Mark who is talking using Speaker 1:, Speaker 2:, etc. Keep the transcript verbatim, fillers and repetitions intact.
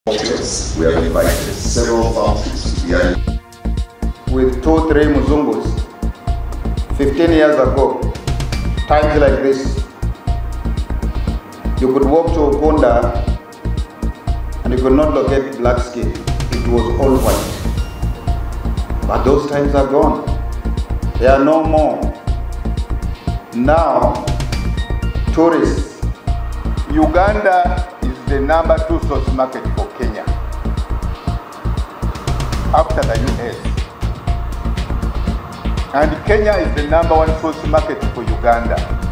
Speaker 1: Yes, we have invited several families to the
Speaker 2: with two, three Muzungus fifteen years ago, times like this, you could walk to Uganda and you could not locate black skin. It was all white. But those times are gone. They are no more. Now, tourists, Uganda is the number two source market for Kenya, after the U S. And Kenya is the number one source market for Uganda.